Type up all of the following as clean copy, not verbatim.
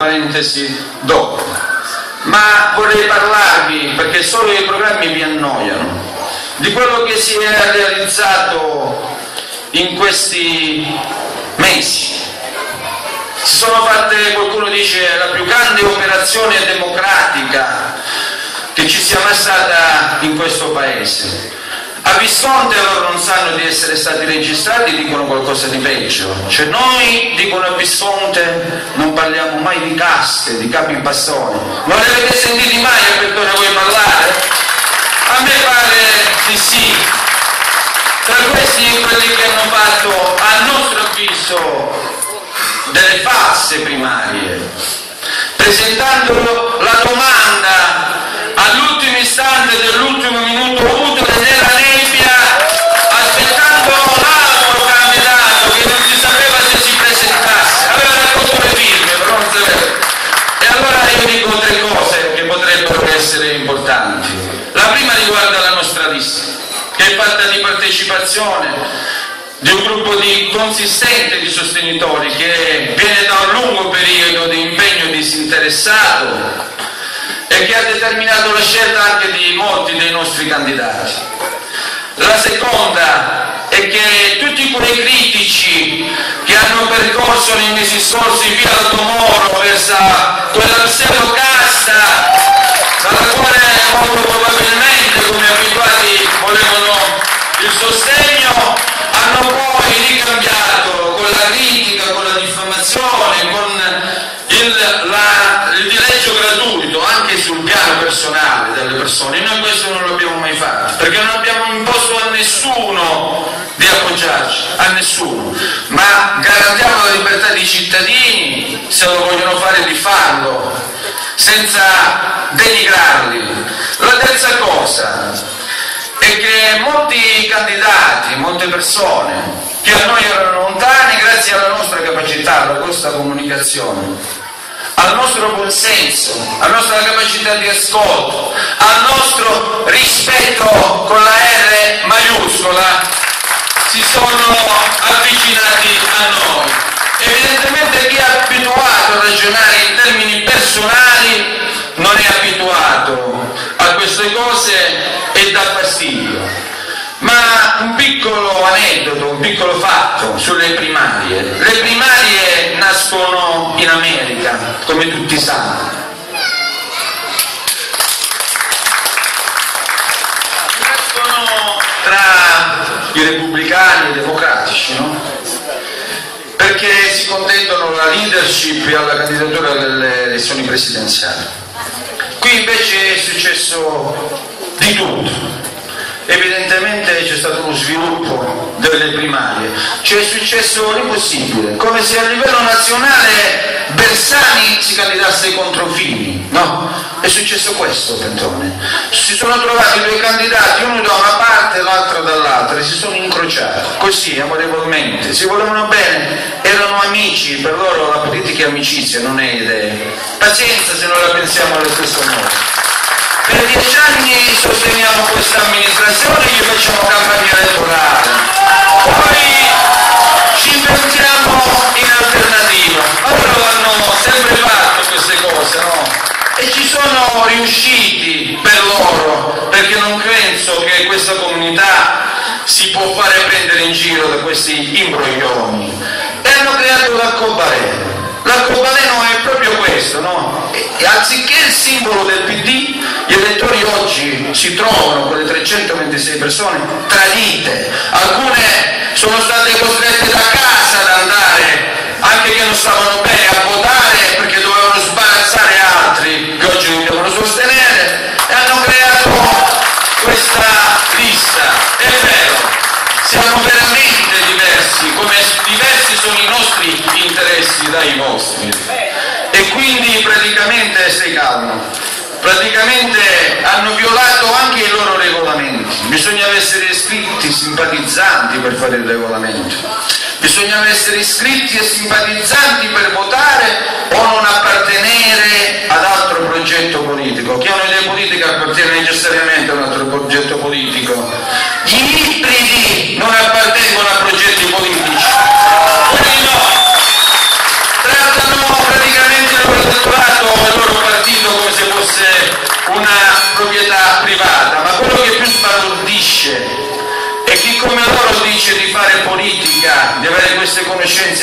parentesi dopo. Ma vorrei parlarvi, perché solo i programmi vi annoiano, di quello che si è realizzato in questi mesi. Si sono fatte, qualcuno dice, la più grande operazione democratica che ci sia mai stata in questo paese. A Visconti loro non sanno di essere stati registrati, dicono qualcosa di peggio. Cioè noi, dicono a Visconti, non parliamo mai di caste, di capi bastoni. Non li avete sentiti mai a Bertone voi parlare? A me pare di sì. Tra questi quelli che hanno fatto, a nostro avviso, delle false primarie, presentando la domanda all'ultimo istante dell'ultimo minuto utile nella nebbia, aspettando l'altro candidato che non si sapeva se si presentasse, aveva raccolto le firme però non sapeva. E allora io dico tre cose che potrebbero essere importanti. La prima riguarda la nostra lista, che è fatta di partecipazione di un gruppo consistente di sostenitori che viene da un lungo periodo di impegno disinteressato e che ha determinato la scelta anche di molti dei nostri candidati. La seconda è che tutti quei critici che hanno percorso nei mesi scorsi via Altomoro verso quella pseudocasta dalla quale molto probabilmente, come abituati, volevano il sostegno, hanno poi ricambiato con la critica, con la diffamazione, con il dileggio gratuito anche sul piano personale delle persone. Noi questo non l'abbiamo mai fatto, perché non abbiamo imposto a nessuno di appoggiarci, a nessuno, ma garantiamo la libertà dei cittadini, se lo vogliono fare di farlo, senza denigrarli. La terza cosa è che molti candidati, molte persone che a noi erano lontani, grazie alla nostra capacità, alla nostra comunicazione, al nostro buon senso, alla nostra capacità di ascolto, al nostro rispetto con la R maiuscola, si sono avvicinati a noi. Evidentemente chi è abituato a ragionare in termini personali non è abituato a queste cose e dà fastidio. Ma un piccolo aneddoto, un piccolo fatto sulle primarie. Le primarie nascono in America, come tutti sanno. Nascono tra i repubblicani e i democratici, no? Perché si contendono la leadership alla candidatura delle elezioni presidenziali. Qui invece è successo di tutto. Evidentemente c'è stato uno sviluppo delle primarie, cioè è successo l'impossibile, come se a livello nazionale Bersani si candidasse contro Fini, no? È successo questo, Pentone. Si sono trovati due candidati, uno da una parte e l'altro dall'altra, e si sono incrociati, così, amorevolmente, si volevano bene, erano amici, per loro la politica è amicizia, non è idee. Pazienza se non la pensiamo allo stesso modo. Per 10 anni sosteniamo questa amministrazione e gli facciamo campagna elettorale, poi ci inventiamo in alternativa. Allora hanno sempre fatto queste cose, no? E ci sono riusciti per loro, perché non penso che questa comunità si può fare prendere in giro da questi imbroglioni. E hanno creato l'arcobaleno. L'arcobaleno è proprio questo, no? E anziché il simbolo del PD, gli elettori oggi si trovano, quelle 326 persone, tradite. Alcune sono state costrette da casa ad andare, anche che non stavano bene, a votare perché dovevano sbarazzare altri che oggi non devono sostenere, e hanno creato questa lista. È vero, siamo veramente diversi, come diversi sono i nostri interessi dai vostri, e quindi praticamente, stai calmo, praticamente hanno violato anche i loro regolamenti. Bisognava essere iscritti simpatizzanti per fare il regolamento, bisognava essere iscritti e simpatizzanti per votare o non appartenere ad altro progetto politico. Chi ha un'idea politica appartiene necessariamente a un altro progetto politico. Gli ibridi non appartengono a progetti politici, quelli no, trattano praticamente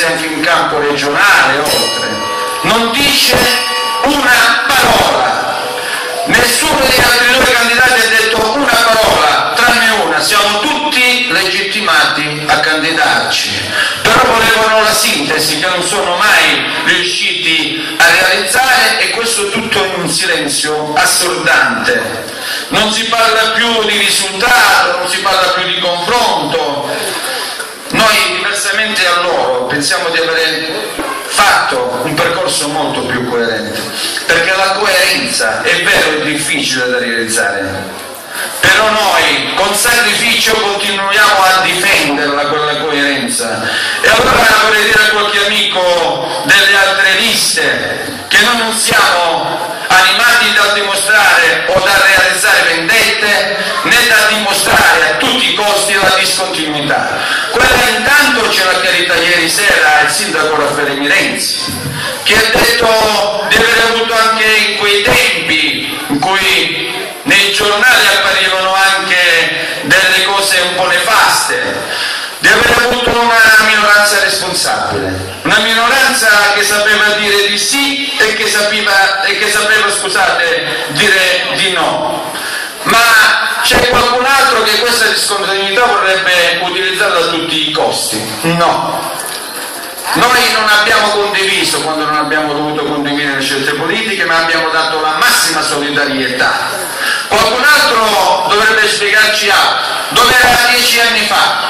paese anche in campo regionale, oltre. Non dice una parola. Nessuno degli altri due candidati ha detto una parola, tranne una: siamo tutti legittimati a candidarci. Però volevano la sintesi che non sono mai riusciti a realizzare, e questo tutto in un silenzio assordante. Non si parla più di risultato, non si parla più di confronto. Noi, diversamente a loro, pensiamo di avere fatto un percorso molto più coerente, perché la coerenza, è vero, è difficile da realizzare, però noi con sacrificio continuiamo a difenderla, quella coerenza. E allora vorrei dire a qualche amico delle altre liste che noi non siamo animati da dimostrare o da realizzare vendette, né da dimostrare a tutti i costi la discontinuità. Quella intanto ce l'ha chiarita ieri sera il sindaco Raffaele Renzi, che ha detto di aver avuto anche in quei tempi in cui nei giornali apparivano anche delle cose un po' nefaste, di aver avuto una minoranza responsabile, una minoranza che sapeva dire di sì e che sapeva, scusate, dire di no. Ma c'è qualcun altro che questa discontinuità vorrebbe utilizzarla a tutti i costi? No. Noi non abbiamo condiviso quando non abbiamo dovuto condividere le scelte politiche, ma abbiamo dato la massima solidarietà. Qualcun altro dovrebbe spiegarci altro. Dove era 10 anni fa?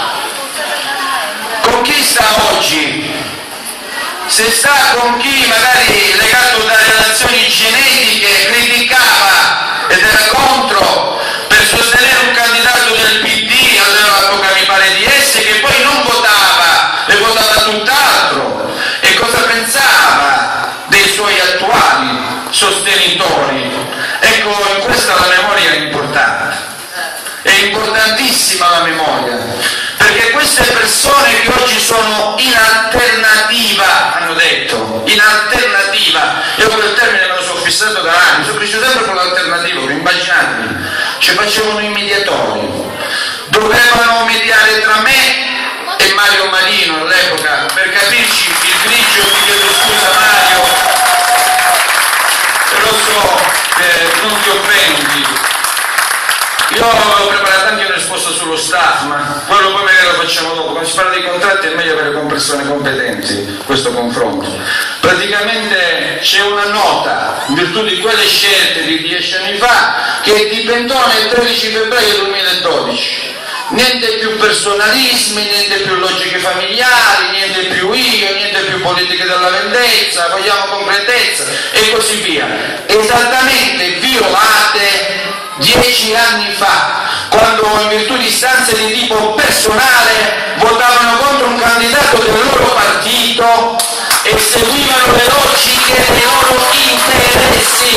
Con chi sta oggi? Se sta con chi magari legato da relazioni genetiche criticava ed era contro per sostenere un candidato del PD all'epoca, mi pare di essere, che poi non votava e votava tutt'altro, e cosa pensava dei suoi attuali sostenitori. Ecco, in questa la memoria è importante, è importantissima la memoria, perché queste persone che oggi sono in alternativa, hanno detto, in alternativa, io quel termine me lo sono fissato da anni, sono cresciuto sempre con l'alternativa, immaginatevi, ci facevano i mediatori, dovevano mediare tra me e Mario Marino all'epoca, per capirci il grigio, mi chiedo scusa Mario, però so che non ti offendi. Io avevo preparato anche una risposta sullo staff, ma quello poi magari lo facciamo dopo. Quando si parla di contratti è meglio avere con persone competenti questo confronto. Praticamente c'è una nota, in virtù di quelle scelte di 10 anni fa, che dipendò nel 13 febbraio 2012. Niente più personalismi, niente più logiche familiari, niente più io, niente più politiche della vendetta, vogliamo concretezza e così via. Esattamente violate 10 anni fa, quando in virtù di istanze di tipo personale votavano contro un candidato del loro partito e seguivano le logiche dei loro interessi,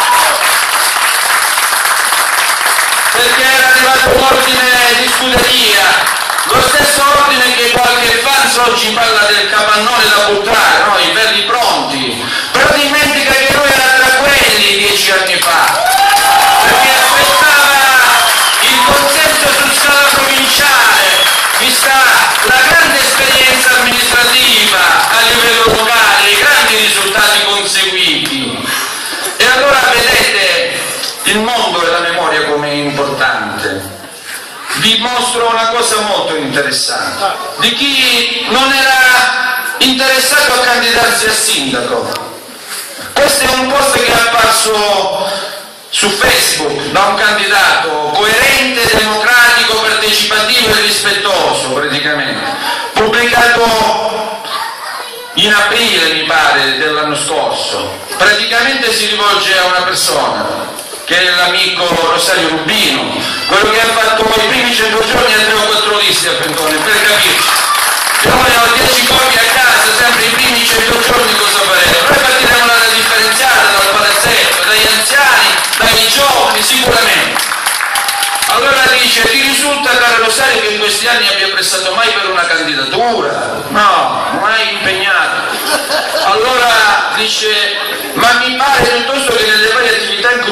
perché era arrivato un ordine di scuderia, lo stesso ordine che qualche fans oggi parla del capannone da buttare, no? I verri pronti, però dimentica che lui era tra quelli 10 anni fa, perché aspettava il consenso su scala provinciale, vista la grande esperienza amministrativa a livello locale, i grandi risultati conseguiti. E allora vedete il mondo e la memoria come è importante. Vi mostro una cosa molto interessante di chi non era interessato a candidarsi a sindaco. Questo è un post che è apparso su Facebook da un candidato coerente, democratico, partecipativo e rispettoso, praticamente, pubblicato in aprile, mi pare, dell'anno scorso. Praticamente si rivolge a una persona che è l'amico Rosario Rubino, quello che ha fatto i primi 100 giorni a 3 o 4 liste a Pentone, per capirci. Io ho 10 copie a casa, sempre i primi 100 giorni cosa faremo? Noi partiremo dalla differenziata, dal palazzetto, dagli anziani, dai giovani, sicuramente. Allora dice, ti risulta, caro Rosario, che in questi anni abbia prestato mai per una candidatura? No, mai impegnato. Allora dice, ma mi pare piuttosto che nelle varie attività in cui mi piace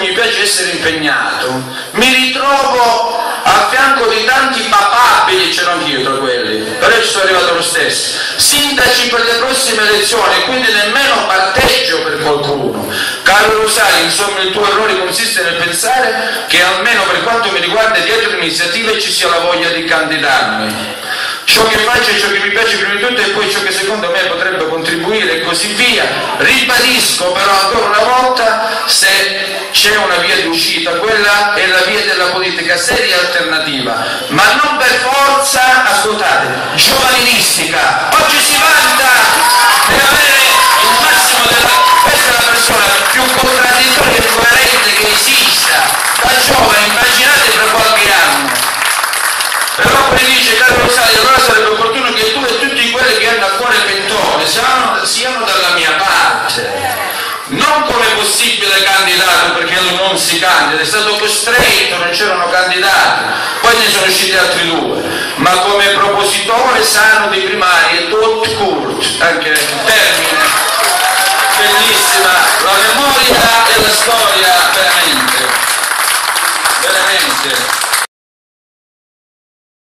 essere impegnato, mi ritrovo a fianco di tanti papabili, ce l'ho anch'io tra quelli, però ci sono arrivato lo stesso, sindaci per le prossime elezioni, quindi nemmeno batteggio per qualcuno. Caro Rosario, insomma il tuo errore consiste nel pensare che almeno per quanto mi riguarda dietro l'iniziativa ci sia la voglia di candidarmi. Ciò che faccio e ciò che mi piace prima di tutto e poi ciò che secondo me potrebbe contribuire e così via. Ribadisco però ancora una volta, se c'è una via di uscita, quella è la via della politica seria e alternativa, ma non per forza, ascoltate, giovanilistica. Oggi si vanta di avere il massimo della... questa è la persona più contraddittoria e coerente che esista, da giovane, immaginate fra qualche anno. Però poi dice, caro Rosario, allora sarebbe opportuno che tu e tutti quelli che hanno a cuore Pentone siano dalla mia parte, non come possibile candidato, perché lui non si candida, è stato costretto, non c'erano candidati, poi ne sono usciti altri due, ma come propositore sano di primarie, tot court, anche